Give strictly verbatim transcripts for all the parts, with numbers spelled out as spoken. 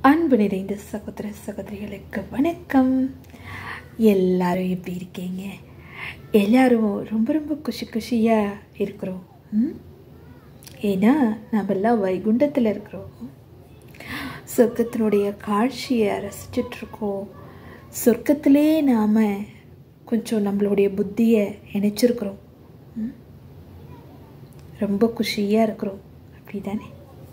அன்பு நிறைந்த சகோதர சகோதரிகளுக்கு வணக்கம். எல்லாரும் எப்படி இருக்கீங்க? எல்லாரும் ரொம்ப ரொம்ப குஷி குஷியாக இருக்கிறோம். ஏன்னா நம்மெல்லாம் வைகுண்டத்தில் இருக்கிறோம். சொர்க்கத்தினுடைய காட்சியை ரசிச்சிட்ருக்கோம். சொர்க்கத்திலே நாம் கொஞ்சம் நம்மளுடைய புத்தியை இணைச்சிருக்கிறோம். ரொம்ப குஷியாக இருக்கிறோம். அப்படி தானே?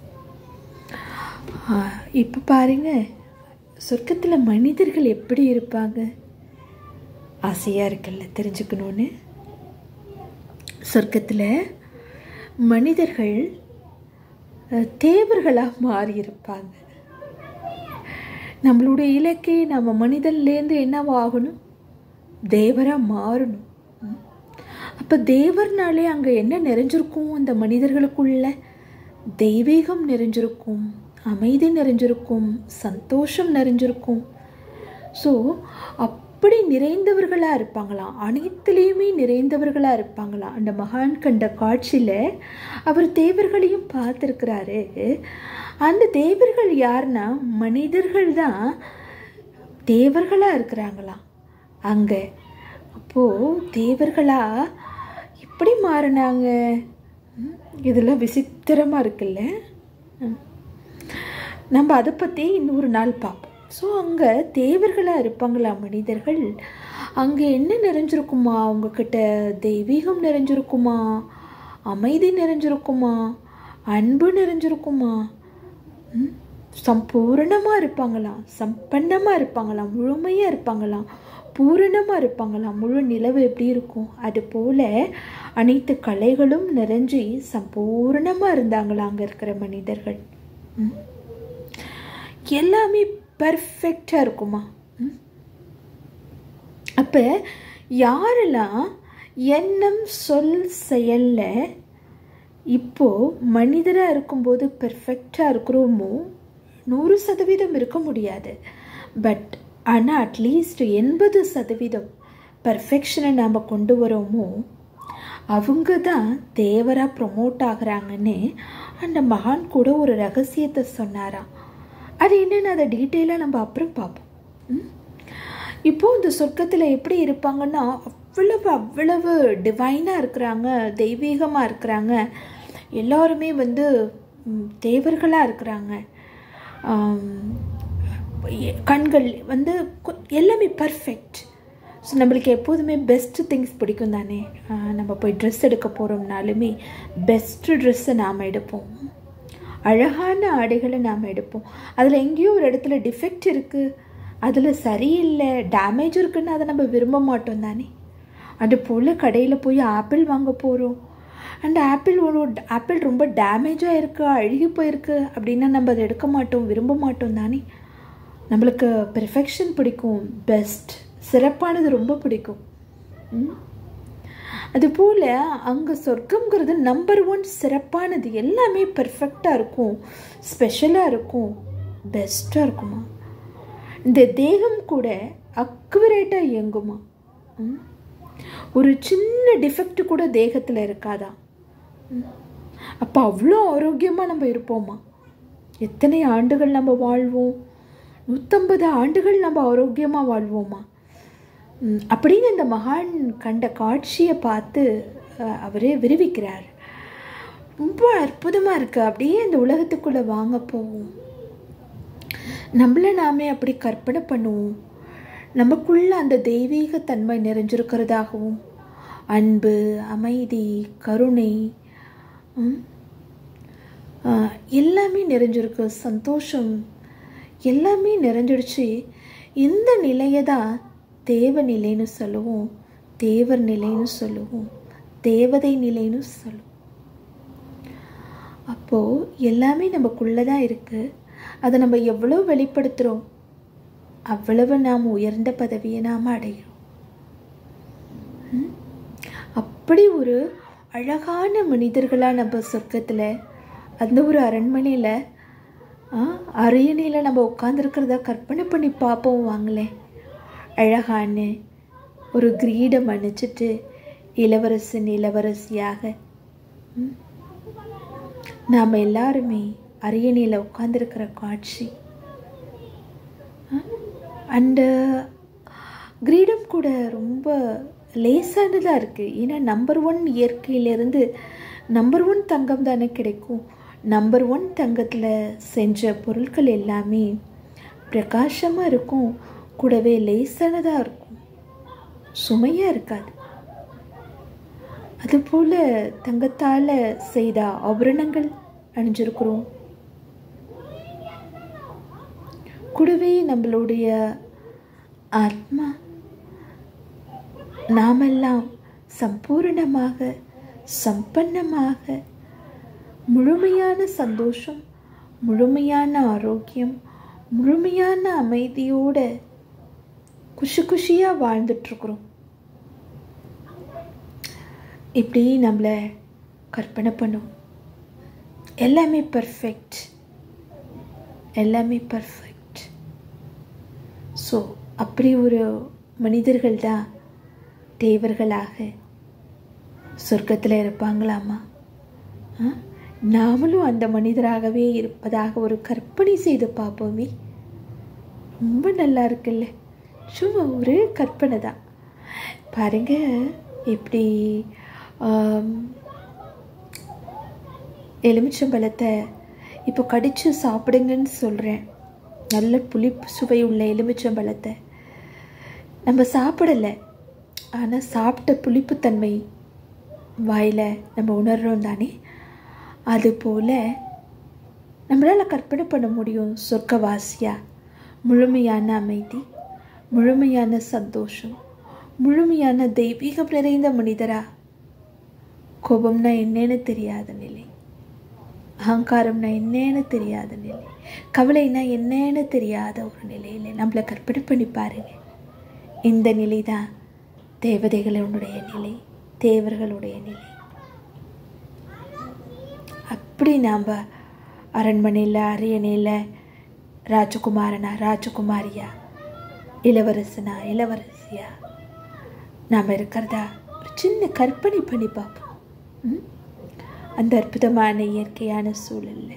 இப்போ பாருங்க, சொர்க்கத்தில் மனிதர்கள் எப்படி இருப்பாங்க? ஆசையாக இருக்குல்ல தெரிஞ்சுக்கணுன்னு. சொர்க்கத்தில் மனிதர்கள் தேவர்களாக மாறி இருப்பாங்க. நம்மளுடைய இலக்கை நம்ம மனிதன்லேருந்து என்னவாகணும்? தேவராக மாறணும். அப்போ தேவர்னாலே அங்கே என்ன நிறைஞ்சிருக்கும்? அந்த மனிதர்களுக்குள்ள தெய்வீகம் நிறைஞ்சிருக்கும், அமைதி நிறைஞ்சிருக்கும், சந்தோஷம் நிறைஞ்சிருக்கும். ஸோ அப்படி நிறைந்தவர்களாக இருப்பாங்களாம். அனைத்துலேயுமே நிறைந்தவர்களாக இருப்பாங்களாம். அந்த மகான் கண்ட காட்சியில் அவர் தேவர்களையும் பார்த்துருக்கிறாரு. அந்த தேவர்கள் யாருன்னா மனிதர்கள் தான் தேவர்களாக இருக்கிறாங்களாம் அங்கே. அப்போது தேவர்களாக எப்படி மாறினாங்க? இதெல்லாம் விசித்திரமாக இருக்குல்ல. நம்ம அதை பற்றி இன்னொரு நாள் பார்ப்போம். ஸோ அங்கே தேவர்களாக இருப்பாங்களா மனிதர்கள். அங்கே என்ன நிறைஞ்சிருக்குமா? அவங்கக்கிட்ட தெய்வீகம் நிறைஞ்சிருக்குமா, அமைதி நிறைஞ்சிருக்குமா, அன்பு நிறைஞ்சிருக்குமா, சம்பூரணமாக இருப்பாங்களாம், சம்பன்னமாக இருப்பாங்களாம், முழுமையாக இருப்பாங்களாம், பூரணமாக இருப்பாங்களாம். முழு நிலவு எப்படி இருக்கும் அது போல் அனைத்து கலைகளும் நிறைஞ்சி சம்பூரணமாக இருந்தாங்களா அங்கே இருக்கிற மனிதர்கள். எல்லாமே பர்ஃபெக்டாக இருக்குமா? அப்போ யாரெல்லாம் எண்ணம் சொல் செயலில் இப்போது மனிதராக இருக்கும்போது பெர்ஃபெக்டாக இருக்கிறோமோ, நூறு சதவீதம் இருக்க முடியாது. பட் ஆனால் அட்லீஸ்ட் எண்பது சதவீதம் பர்ஃபெக்ஷனை நாம் கொண்டு வரோமோ, அவங்க தான் தேவராக ப்ரொமோட் ஆகிறாங்கன்னு அந்த மகான் கூட ஒரு ரகசியத்தை சொன்னாராம். அது என்னென்னு அதை டீட்டெயிலாக நம்ம அப்புறம் பார்ப்போம். இப்போது இந்த சொர்க்கத்தில் எப்படி இருப்பாங்கன்னா, அவ்வளவு அவ்வளவு டிவைனாக இருக்கிறாங்க, தெய்வீகமாக இருக்கிறாங்க. எல்லோருமே வந்து தேவர்களாக இருக்கிறாங்க. கண்கள் வந்து எல்லாமே பர்ஃபெக்ட். ஸோ நம்மளுக்கு எப்போதுமே பெஸ்ட்டு திங்ஸ் பிடிக்கும் தானே. நம்ம போய் ட்ரெஸ் எடுக்க போகிறோம்னாலுமே பெஸ்ட்டு ட்ரெஸ்ஸை நாம் எடுப்போம், அழகான ஆடைகளை நாம் எடுப்போம். அதில் எங்கேயோ ஒரு இடத்துல டிஃபெக்ட் இருக்குது, அதில் சரியில்லை, டேமேஜ் இருக்குன்னு அதை நம்ம விரும்ப மாட்டோம் தானே. அது போல் கடையில் போய் ஆப்பிள் வாங்க போகிறோம். அந்த ஆப்பிள் ஒரு ஆப்பிள் ரொம்ப டேமேஜாக இருக்குது, அழுகி போயிருக்கு அப்படின்னா நம்ம அதை எடுக்க மாட்டோம், விரும்ப மாட்டோம் தானே. நம்மளுக்கு பெர்ஃபெக்ஷன் பிடிக்கும், பெஸ்ட் சிறப்பானது ரொம்ப பிடிக்கும். அதுபோல் அங்கே சொர்க்கங்கிறது நம்பர் ஒன் சிறப்பானது. எல்லாமே பர்ஃபெக்டாக இருக்கும், ஸ்பெஷலாக இருக்கும், பெஸ்ட்டாக இருக்குமா. இந்த தேகம் கூட அக்குரேட்டாக இயங்குமா. ஒரு சின்ன டிஃபெக்ட் கூட தேகத்தில் இருக்காதா. அப்போ அவ்வளோ ஆரோக்கியமாக நம்ம இருப்போமா. எத்தனை ஆண்டுகள் நம்ம வாழ்வோம்? நூற்றம்பது ஆண்டுகள் நம்ம ஆரோக்கியமாக வாழ்வோமா அப்படின்னு இந்த மகான் கண்ட காட்சியை பார்த்து அவரே விரிவிக்கிறார். ரொம்ப அற்புதமாக இருக்குது. அப்படியே இந்த உலகத்துக்குள்ளே வாங்க போவோம், நம்மளை நாமே அப்படி கற்பனை பண்ணுவோம். நமக்குள்ள அந்த தெய்வீகத்தன்மை நிறைஞ்சிருக்கிறதாகவும், அன்பு, அமைதி, கருணை எல்லாமே நிறைஞ்சிருக்கு, சந்தோஷம் எல்லாமே நிறைஞ்சிடுச்சு. இந்த நிலையை தான் தேவ நிலைன்னு சொல்லுவோம், தேவர் நிலைன்னு சொல்லுவோம், தேவதை நிலைன்னு சொல்லுவோம். அப்போது எல்லாமே நமக்குள்ளே தான் இருக்குது. அதை நம்ம எவ்வளோ வெளிப்படுத்துகிறோம், அவ்வளவு நாம் உயர்ந்த பதவியை நாம் அடைகிறோம். அப்படி ஒரு அழகான மனிதர்களாக நம்ம சொர்க்கத்தில் அந்த ஒரு அரண்மனையில் அரியணையில் நம்ம உட்காந்துருக்கிறத கற்பனை பண்ணி பார்ப்போம் வாங்களேன். அழகான ஒரு கிரீடம் அணிச்சிட்டு இளவரசன் இளவரசியாக நாம் எல்லாருமே அரியணையில் உட்கார்ந்துருக்கிற காட்சி அண்டு கிரீடம் கூட ரொம்ப லேசானதாக இருக்குது. ஏன்னா நம்பர் ஒன் இயற்கையிலேருந்து நம்பர் ஒன் தங்கம் தானே கிடைக்கும். நம்பர் ஒன் தங்கத்தில் செஞ்ச பொருட்கள் எல்லாமே பிரகாசமாக இருக்கும், கூடவே லேசானதாக இருக்கும், சுமையாக இருக்காது. அதுபோல் தங்கத்தால் செய்த ஆபரணங்கள் அணிஞ்சிருக்கிறோம். கூடவே நம்மளுடைய ஆத்மா நாமெல்லாம் சம்பூர்ணமாக சம்பன்னமாக முழுமையான சந்தோஷம், முழுமையான ஆரோக்கியம், முழுமையான அமைதியோட குஷி குஷியாக வாழ்ந்துட்டுருக்குறோம். இப்படி நம்மளை கற்பனை பண்ணும். எல்லாமே பர்ஃபெக்ட், எல்லாமே பர்ஃபெக்ட். ஸோ அப்படி ஒரு மனிதர்கள் தான் தேவர்களாக சொர்க்கத்தில் இருப்பாங்களாமா? நாமளும் அந்த மனிதராகவே இருப்பதாக ஒரு கற்பனை செய்து பார்ப்போமே. ரொம்ப நல்லா இருக்குல்ல? சும்மா ஒரு கற்பனை தான். பாருங்க எப்படி எலுமிச்சம்பழத்தை இப்போ கடித்து சாப்பிடுங்கன்னு சொல்கிறேன். நல்ல புளிப்பு சுவை உள்ள எலுமிச்சம்பழத்தை நம்ம சாப்பிடலை, ஆனால் சாப்பிட்ட புளிப்புத்தன்மை வாயில் நம்ம உணர்றோம் தானே. அதுபோல் நம்மளால் கற்பனை பண்ண முடியும் சொர்க்கவாசியாக முழுமையான அமைதி, முழுமையான சந்தோஷம், முழுமையான தெய்வீகம் நிறைந்த மனிதரா. கோபம்னா என்னன்னு தெரியாத நிலை, அகங்காரம்னா என்னன்னு தெரியாத நிலை, கவலைனா என்னன்னு தெரியாத ஒரு நிலையில் நம்மளை கற்பனை பண்ணி பாருங்க. இந்த நிலை தான் தேவதைகளுடைய நிலை, தேவர்களுடைய நிலை. அப்படி நாம் அரண்மனையில் அரியணையில் ராஜகுமாரனா ராஜகுமாரியா, இளவரசனா இளவரசியா நாம் இருக்கிறதா ஒரு சின்ன கற்பனை பண்ணி பார்ப்போம். அந்த அற்புதமான இயற்கையான சூழல்ல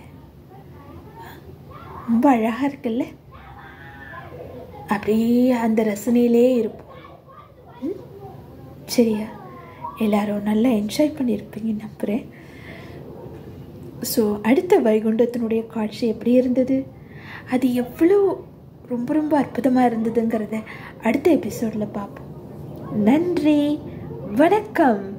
ரொம்ப அழகாக இருக்குல்ல? அப்படியே அந்த ரசனையிலே இருப்போம். சரியா? எல்லாரும் நல்லா என்ஜாய் பண்ணியிருப்பீங்க நம்புகிறேன். ஸோ அடுத்த வைகுண்டத்தினுடைய காட்சி எப்படி இருந்தது, அது எவ்வளோ ரொம்ப ரொம்ப அற்புதமாக இருந்ததுங்கிறத அடுத்த எபிசோடில் பார்ப்போம். நன்றி, வணக்கம்.